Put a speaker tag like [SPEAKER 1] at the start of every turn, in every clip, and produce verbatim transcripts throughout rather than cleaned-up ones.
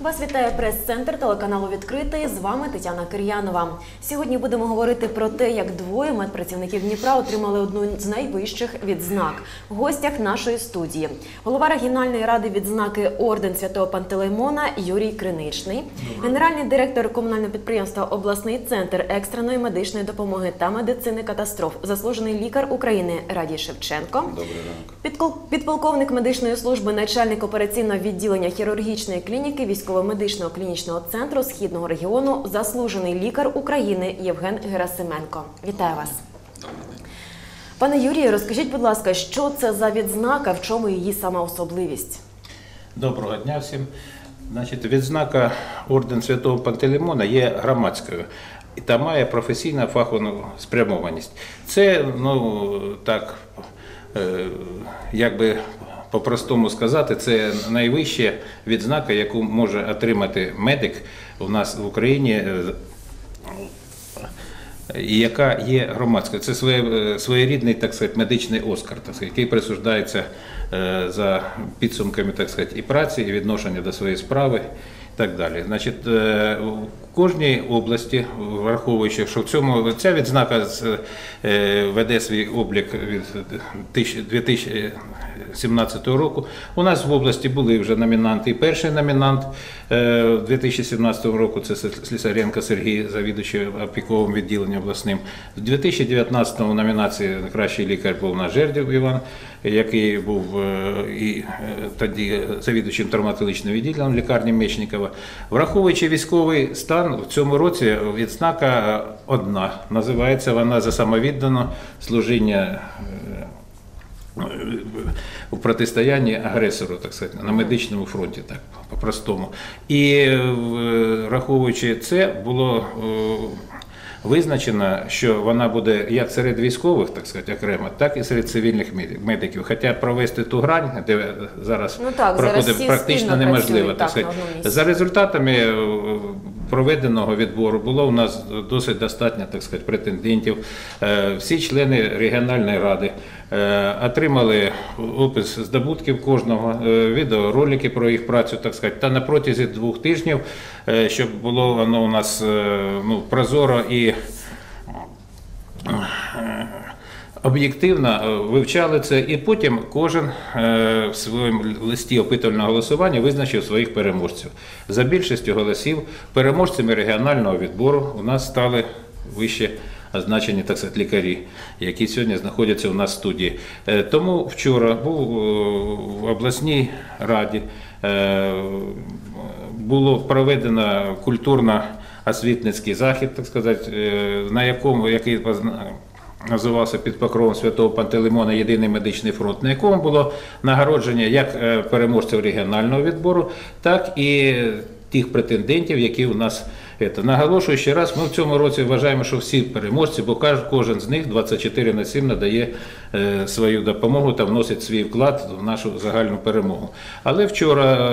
[SPEAKER 1] Вас вітає прес-центр телеканалу «Відкритий». З вами Тетяна Кир'янова. Сьогодні будемо говорити про те, як двоє медпрацівників Дніпра отримали одну з найвищих відзнак. В гостях нашої студії голова регіональної ради відзнаки орден Святого Пантелеймона Юрій Криничний, генеральний директор комунального підприємства «Обласний центр екстреної медичної допомоги та медицини катастроф», заслужений лікар України Радій Шевченко, підполковник медичної служби, начальник операційного відділення хірургічної клініки військово-медичного клінічного центру Східного регіону, заслужений лікар України Євген Герасименко. Вітаю вас. Пане Юрію, розкажіть, будь ласка, що це за відзнака, в чому її сама особливість?
[SPEAKER 2] Доброго дня всім. Значить, відзнака орден Святого Пантелеймона є громадською та має професійну фахову спрямованість. Це, ну, так, якби по-простому сказати, це найвища відзнака, яку може отримати медик у нас в Україні, і яка є громадською. Це своє, своєрідний, так сказати, медичний Оскар, так сказати, який присуждається за підсумками, так сказати, і праці, і відношення до своєї справи, і так далі. Значить, в кожній області, враховуючи, що в цьому ця відзнака веде свій облік від дві тисячі сімнадцятого року. У нас в області були вже номінанти. І перший номінант дві тисячі сімнадцятого року – це Слісаренко Сергій, завідуючий опіковим відділенням обласним. В дві тисячі дев'ятнадцятому номінації кращий лікар був наш Жердів Іван, який був і тоді завідуючим травматологічним відділенням лікарні Мечникова. Враховуючи військовий стан, в цьому році відзнака одна. Називається вона за самовіддане служіння у протистоянні агресору, так сказати, на медичному фронті, так по-простому. І враховуючи це, було визначено, що вона буде як серед військових, так сказати, окремо, так і серед цивільних медиків. Хоча провести ту грань, де зараз
[SPEAKER 1] ну так,
[SPEAKER 2] проходить,
[SPEAKER 1] зараз
[SPEAKER 2] практично неможливо.
[SPEAKER 1] Працюють,
[SPEAKER 2] так
[SPEAKER 1] так,
[SPEAKER 2] сказати. За результатами проведеного відбору було у нас досить достатньо, так сказати, претендентів. Всі члени регіональної ради отримали опис здобутків кожного, відеоролики про їх працю, так сказати, та на протязі двох тижнів, щоб було воно у нас, ну, прозоро і об'єктивно вивчали це, і потім кожен в своєму листі опитувального голосування визначив своїх переможців. За більшістю голосів переможцями регіонального відбору у нас стали вище означені, так сказати, лікарі, які сьогодні знаходяться у нас в студії. Тому вчора був в обласній раді, було проведено культурно-освітницький захід, так сказати, на якому, який називався «Під покровом Святого Пантелеймона Єдиний медичний фронт», на якому було нагородження як переможців регіонального відбору, так і тих претендентів, які у нас. Наголошую ще раз, ми в цьому році вважаємо, що всі переможці, бо кожен з них двадцять чотири на сім надає свою допомогу та вносить свій вклад в нашу загальну перемогу. Але вчора,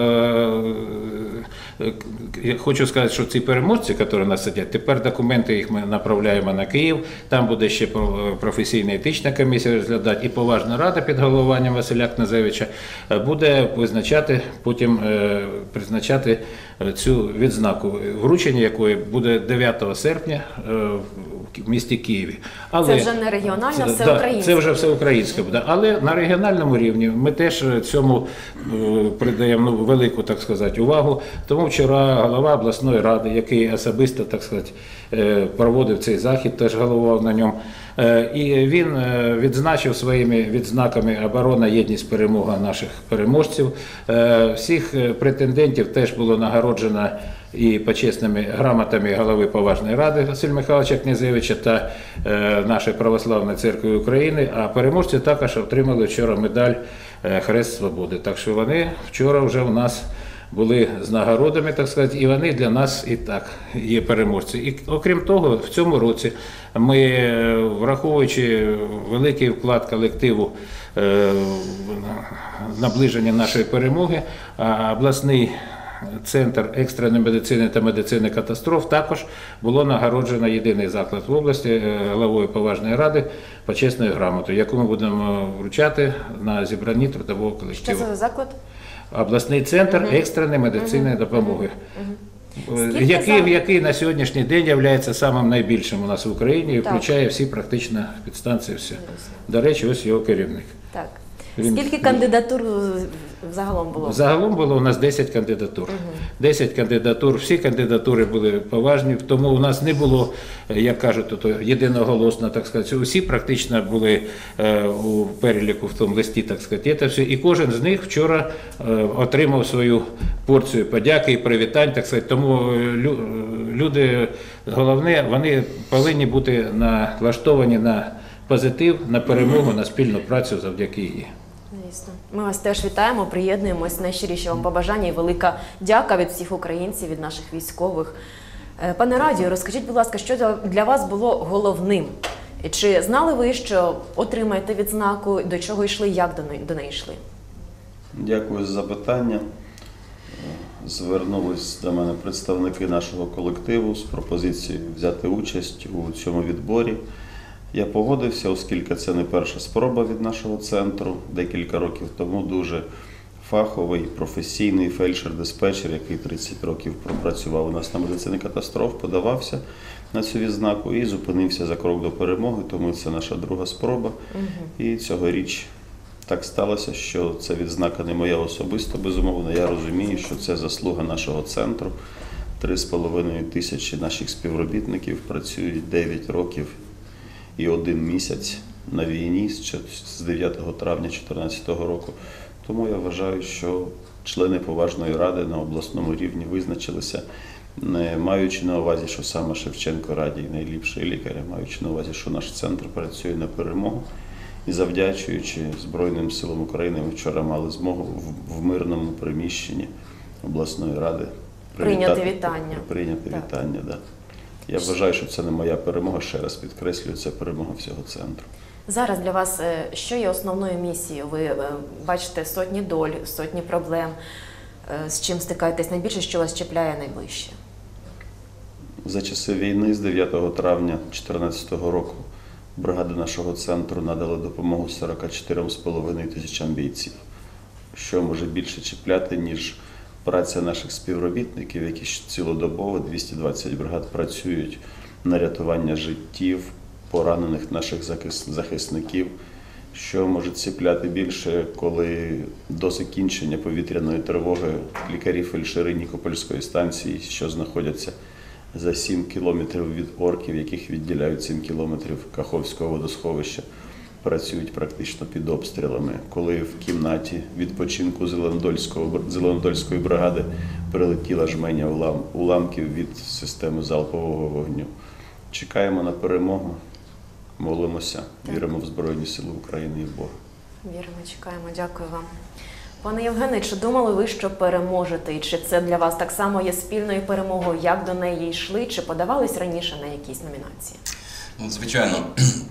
[SPEAKER 2] я хочу сказати, що ці переможці, які у нас сидять, тепер документи їх ми направляємо на Київ, там буде ще професійна етична комісія розглядати, і поважна рада під головуванням Василя Князевича буде визначати, потім призначати цю відзнаку, вручення якої буде дев'ятого серпня в місті Києві. Але
[SPEAKER 1] це вже не регіональна, всеукраїнська.
[SPEAKER 2] Це вже всеукраїнська буде. Але на регіональному рівні ми теж цьому придаємо, ну, велику, так сказати, увагу. Тому вчора голова обласної ради, який особисто, так сказати, проводив цей захід, теж головував на ньому, і він відзначив своїми відзнаками оборона, єдність, перемога наших переможців. Всіх претендентів теж було нагороджено і почесними грамотами голови поважної ради Василя Михайловича Князевича та нашої Православної церкви України, а переможці також отримали вчора медаль Хрест Свободи. Так що вони вчора вже у нас були з нагородами, так сказати, і вони для нас і так є переможці. І окрім того, в цьому році ми, враховуючи великий вклад колективу наближення нашої перемоги, обласний Центр екстреної медицини та медицини катастроф також було нагороджено єдиний заклад в області головою поважної ради почесною грамотою, яку ми будемо вручати на зібранні трудового колективу.
[SPEAKER 1] Що це за заклад?
[SPEAKER 2] обласний центр екстреної медицинної допомоги.
[SPEAKER 1] Скільки
[SPEAKER 2] Який,
[SPEAKER 1] за-
[SPEAKER 2] який на сьогоднішній день є самим найбільшим у нас в Україні і
[SPEAKER 1] Так.
[SPEAKER 2] включає всі практично підстанції. Все. До речі, ось його керівник.
[SPEAKER 1] Так.
[SPEAKER 2] Він-
[SPEAKER 1] Скільки кандидатур е, загалом було?
[SPEAKER 2] Загалом було у нас десять кандидатур. десять кандидатур, всі кандидатури були поважні, тому у нас не було, як кажуть, то єдиноголосно, так сказати. Усі практично були е, у переліку в тому листі, так сказати. Це все. І кожен з них вчора е, отримав свою порцію подяки і привітань, так сказати. Тому е, лю- люди, головне, вони повинні бути налаштовані на позитив, на перемогу, на спільну працю завдяки їй.
[SPEAKER 1] Звісно. Ми вас теж вітаємо, приєднуємось. Найщиріші вам побажання і велика дяка від всіх українців, від наших військових. Е, Пане Радію, розкажіть, будь ласка, що для- для вас було головним? І чи знали ви, що отримаєте відзнаку, до чого йшли, як до неї, до неї йшли?
[SPEAKER 3] Дякую за запитання. Звернулись до мене представники нашого колективу з пропозицією взяти участь у цьому відборі. Я погодився, оскільки це не перша спроба від нашого центру. Декілька років тому дуже фаховий, професійний фельдшер-диспетчер, який тридцять років пропрацював у нас на медицині катастроф, подавався на цю відзнаку і зупинився за крок до перемоги, тому це наша друга спроба. І цьогоріч так сталося, що ця відзнака не моя особисто, безумовно. Я розумію, що це заслуга нашого центру. Три з половиною тисячі наших співробітників працюють дев'ять років і один місяць на війні з чот- з дев'ятого травня дві тисячі чотирнадцятого року. Тому я вважаю, що члени поважної ради на обласному рівні визначилися, не маючи на увазі, що саме Шевченко Радій найліпший лікар, а маючи на увазі, що наш центр працює на перемогу. І завдячуючи Збройним силам України, ми вчора мали змогу в, в мирному приміщенні обласної ради
[SPEAKER 1] Прийняти
[SPEAKER 3] привітати-
[SPEAKER 1] вітання.
[SPEAKER 3] Прийняти
[SPEAKER 1] Так.
[SPEAKER 3] вітання, да. Я вважаю, що це не моя перемога, ще раз підкреслюю, це перемога всього центру.
[SPEAKER 1] Зараз для вас е, що є основною місією? Ви е, бачите сотні доль, сотні проблем. Е, З чим стикаєтесь найбільше, що вас чіпляє найближче?
[SPEAKER 3] За часи війни з дев'ятого травня дві тисячі чотирнадцятого року бригади нашого центру надали допомогу сорок чотирьом з половиною тисячам бійців. Що може більше чіпляти, ніж праця наших співробітників, які ж цілодобово двісті двадцять бригад працюють на рятування життів, поранених наших захис- захисників. Що може ціпляти більше, коли до закінчення повітряної тривоги лікарі-фельдшери Нікопольської станції, що знаходяться за сім кілометрів від орків, яких відділяють сім кілометрів Каховського водосховища, працюють практично під обстрілами. Коли в кімнаті відпочинку Зеленодольського, Зеленодольської бригади прилетіла жменя улам, уламків від системи залпового вогню. Чекаємо на перемогу, молимося, віримо в Збройні Сили України і в Бога.
[SPEAKER 1] Віримо, чекаємо. Дякую вам. Пане Євгене, чи думали ви, що переможете? І чи це для вас так само є спільною перемогою? Як до неї йшли? Чи подавались раніше на якісь номінації?
[SPEAKER 4] Ну, звичайно,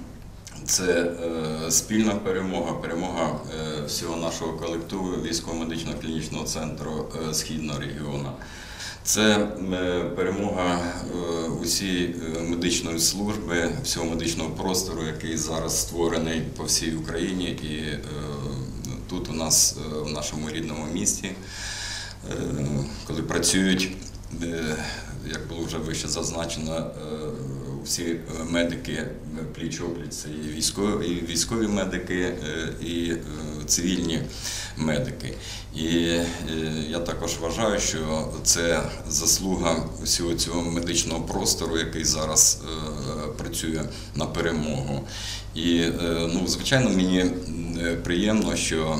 [SPEAKER 4] це е, спільна перемога, перемога е, всього нашого колективу військово-медичного клінічного центру е, Східного регіону. Це е, перемога е, усієї е, медичної служби, всього медичного простору, який зараз створений по всій Україні і е, тут у нас е, в нашому рідному місті, е, коли працюють, е, як було вже вище зазначено, е, всі медики пліч-опліч, це і військові, і військові медики, і цивільні медики. І я також вважаю, що це заслуга всього цього медичного простору, який зараз працює на перемогу. І, ну, звичайно, мені приємно, що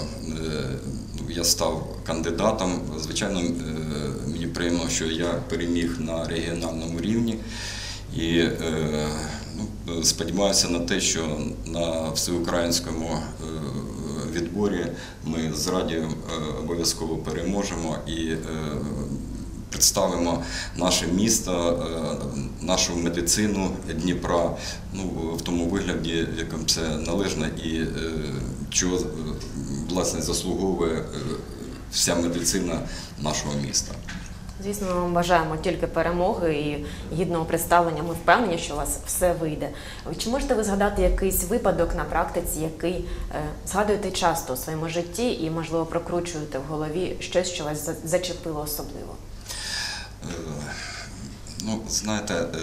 [SPEAKER 4] я став кандидатом. Звичайно, мені приємно, що я переміг на регіональному рівні. І ну, сподіваюся на те, що на всеукраїнському відборі ми з Радією обов'язково переможемо і представимо наше місто, нашу медицину Дніпра, ну, в тому вигляді, в якому це належно і чого, власне, заслуговує вся медицина нашого міста.
[SPEAKER 1] Звісно, ми вам бажаємо тільки перемоги і гідного представлення. Ми впевнені, що у вас все вийде. Чи можете ви згадати якийсь випадок на практиці, який е, згадуєте часто у своєму житті і, можливо, прокручуєте в голові щось, що вас за- зачепило особливо?
[SPEAKER 4] Е, Ну, знаєте, е,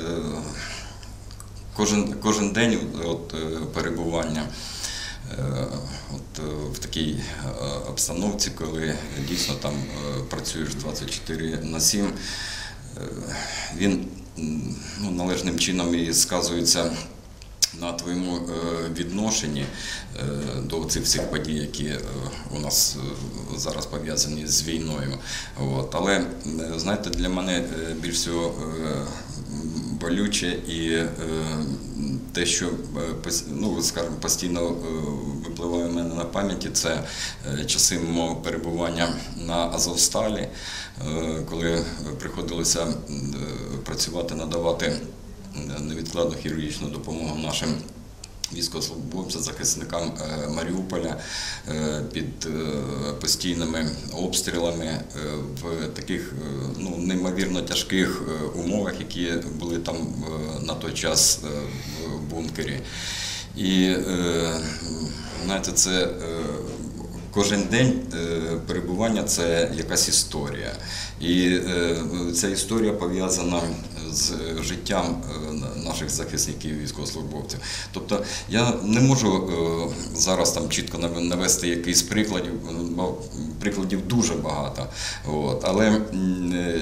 [SPEAKER 4] кожен, кожен день от, е, перебування е, от, е, в такій е, обстановці, коли дійсно там е, працюєш двадцять чотири на сім, е, він м, ну, належним чином і сказується на твоєму е, відношенні е, до цих всіх подій, які е, у нас е, зараз пов'язані з війною. От. Але, е, знаєте, для мене е, більш всього е, болюче і е, те, що е, пос- ну, скажімо, постійно е, випливає в мене на пам'яті, це е, часи мого перебування на Азовсталі, е, коли приходилося е, працювати, надавати невідкладну хірургічну допомогу нашим військовослужбовцям, захисникам е, Маріуполя е, під е, постійними обстрілами е, в таких е, ну, неймовірно тяжких е, умовах, які були там е, на той час е, в бункері. І е, знаєте, це е, кожен день е, перебування – це якась історія. І е, ця історія пов'язана з життям е, наших захисників, військовослужбовців. Тобто я не можу е, зараз там чітко навести якийсь прикладів, бо прикладів дуже багато. От. Але м, е,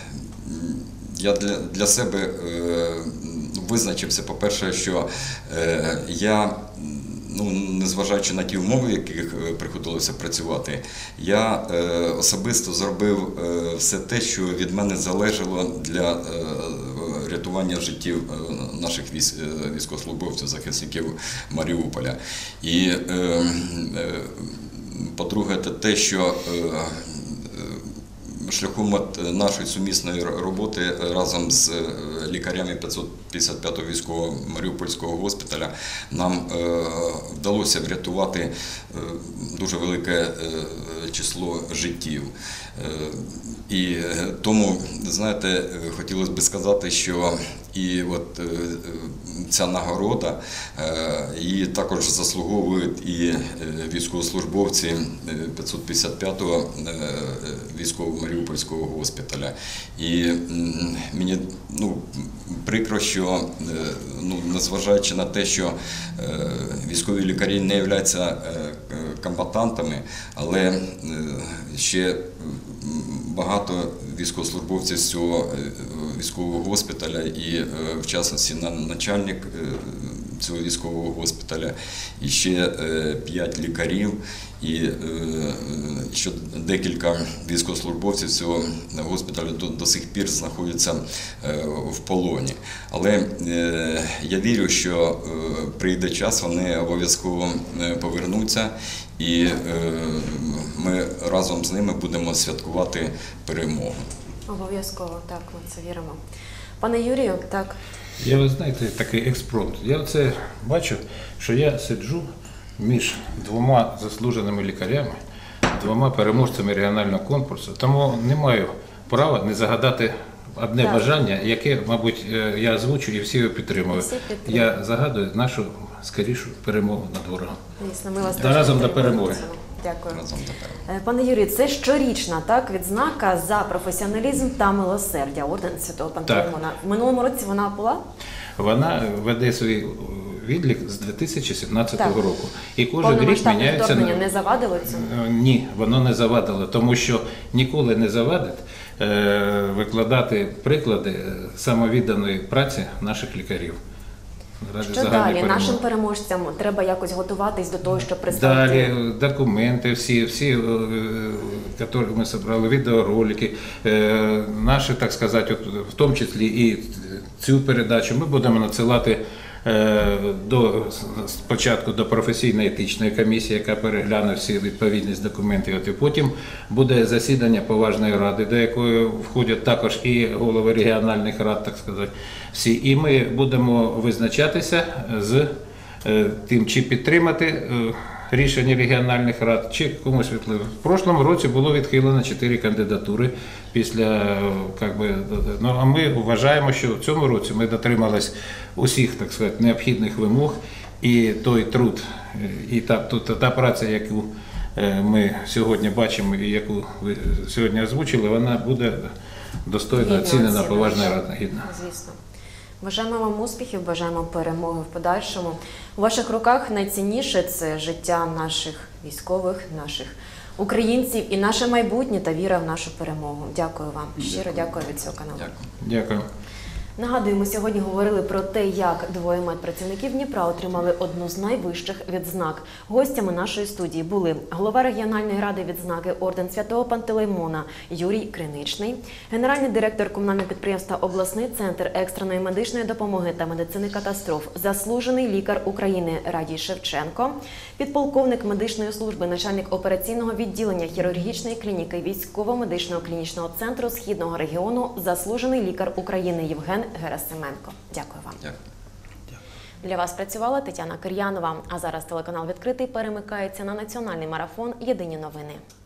[SPEAKER 4] я для, для себе е, визначився, по-перше, що е, я, ну, незважаючи на ті умови, в яких приходилося працювати, я е, особисто зробив е, все те, що від мене залежало для е, рятування життів е, наших військ, е, військовослужбовців, захисників Маріуполя. І, е, е, по-друге, це те, що е, шляхом от нашої сумісної роботи разом з лікарями п'ятсот п'ятдесят п'ятого військового Маріупольського госпіталя нам вдалося врятувати дуже велике число життів. І тому, знаєте, хотілося б сказати, що і от ця нагорода, її також заслуговують і військовослужбовці п'ятсот п'ятдесят п'ятого військового Маріупольського госпіталя. І мені, ну, прикро, що, ну, незважаючи на те, що військові лікарі не являються комбатантами, але ще багато військовослужбовців з цього військового госпіталя і, в частності, начальник цього військового госпіталя, і ще п'ять лікарів, і ще декілька військовослужбовців цього госпіталю до, до сих пір знаходяться в полоні. Але я вірю, що прийде час, вони обов'язково повернуться, і ми разом з ними будемо святкувати перемогу.
[SPEAKER 1] Обов'язково, так, ми це віримо. Пане Юрію, так.
[SPEAKER 2] Я, ви знаєте, такий експромт. Я оце бачу, що я сиджу між двома заслуженими лікарями, двома переможцями регіонального конкурсу, тому не маю права не загадати одне
[SPEAKER 1] Так.
[SPEAKER 2] бажання, яке, мабуть, я озвучу і всі його підтримують.
[SPEAKER 1] Всі підтримують.
[SPEAKER 2] Я загадую нашу скорішу перемогу над ворогом.
[SPEAKER 1] Звісно, ми вас
[SPEAKER 2] Да,
[SPEAKER 1] теж
[SPEAKER 2] разом до
[SPEAKER 1] підтримуємо
[SPEAKER 2] перемоги.
[SPEAKER 1] в цьому. Дякую.
[SPEAKER 4] Разом до перемоги.
[SPEAKER 1] Е, Пане Юрію, це щорічна, так, відзнака за професіоналізм та милосердя, орден Святого Пантелеймона. В минулому році вона була?
[SPEAKER 2] Вона веде свій відлік з дві тисячі сімнадцятого
[SPEAKER 1] Так.
[SPEAKER 2] року. І кожен рік
[SPEAKER 1] Повномасштабне
[SPEAKER 2] міняється.
[SPEAKER 1] вторгнення не завадило цьому?
[SPEAKER 2] Ні, воно не завадило, тому що ніколи не завадить е, викладати приклади е, самовідданої праці наших лікарів. Ради
[SPEAKER 1] Що
[SPEAKER 2] загальної
[SPEAKER 1] далі?
[SPEAKER 2] перемоги.
[SPEAKER 1] Нашим переможцям треба якось готуватись до того, щоб представити?
[SPEAKER 2] Далі документи, всі, всі, е, які ми зібрали, відеоролики, е, наші, так сказати, от, в тому числі і цю передачу ми будемо надсилати е, до, спочатку до професійно-етичної комісії, яка перегляне всі відповідність документів, і потім буде засідання поважної ради, до якої входять також і голови регіональних рад, так сказати, всі. І ми будемо визначатися з е, тим, чи підтримати е, рішення регіональних рад, чи комусь відхилили. В прошлому році було відхилено чотири кандидатури після, е, как би, ну, а ми вважаємо, що в цьому році ми дотримались усіх, так сказати, необхідних вимог, і той труд, і та, та, та праця, яку ми сьогодні бачимо і яку ви сьогодні озвучили, вона буде достойно
[SPEAKER 1] Гідно
[SPEAKER 2] оцінена
[SPEAKER 1] оцінена.
[SPEAKER 2] поважною радою. Гідно.
[SPEAKER 1] Звісно. Бажаємо вам успіхів, бажаємо перемоги в подальшому. У ваших руках найцінніше – це життя наших військових, наших українців і наше майбутнє та віра в нашу перемогу. Дякую вам. Щиро дякую від цього каналу.
[SPEAKER 4] Дякую.
[SPEAKER 2] Дякую.
[SPEAKER 1] Нагадуємо, сьогодні говорили про те, як двоє медпрацівників Дніпра отримали одну з найвищих відзнак. Гостями нашої студії були голова регіональної ради відзнаки орден Святого Пантелеймона Юрій Криничний, генеральний директор комунального підприємства «Обласний центр екстреної медичної допомоги та медицини катастроф», заслужений лікар України Радій Шевченко, підполковник медичної служби, начальник операційного відділення хірургічної клініки військово-медичного клінічного центру Східного регіону, заслужений лікар України Євген Герасименко. Дякую вам.
[SPEAKER 4] Дякую.
[SPEAKER 1] Для вас працювала Тетяна Кир'янова. А зараз телеканал «Відкритий» перемикається на національний марафон «Єдині новини».